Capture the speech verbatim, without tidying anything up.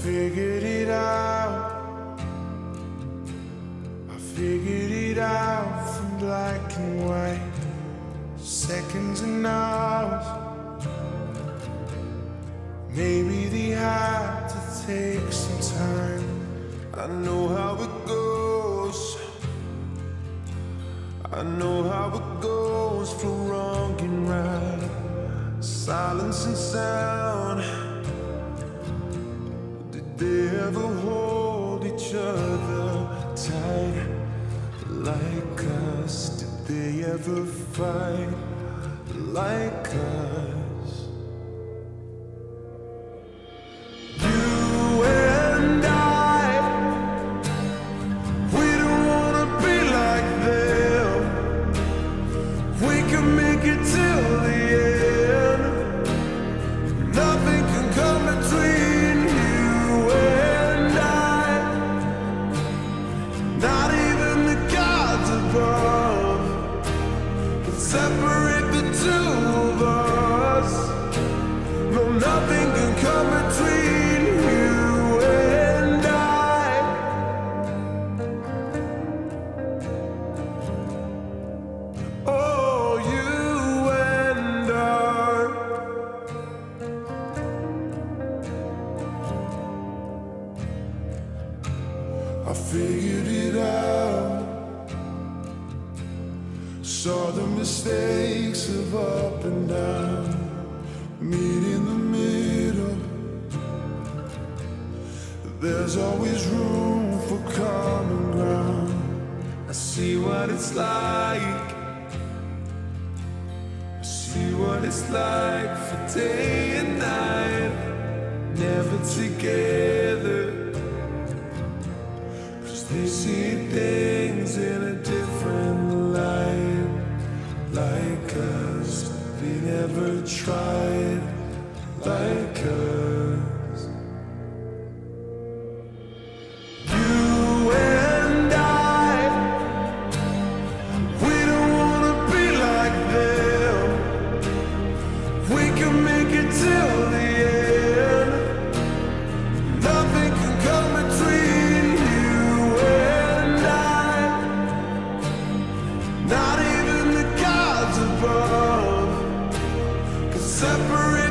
figured it out. I figured it out from black and white, seconds and hours. Maybe they had to take some time. I know how it goes. I know how it goes for wrong and right, silence and sound. Did they ever hold each other tight like us? Did they ever fight like us? Separate the two of us. No, nothing can come between you and I. Oh, you and I. I figured it out. Saw the mistakes of up and down, meet in the middle. There's always room for common ground. I see what it's like. I see what it's like for day and night, never together. 'Cause they see things in a different light. Like us, they never tried like us. You and I, we don't wanna be like them. We can make it till the end. Nothing can come between you and I. Not even above, 'cause separate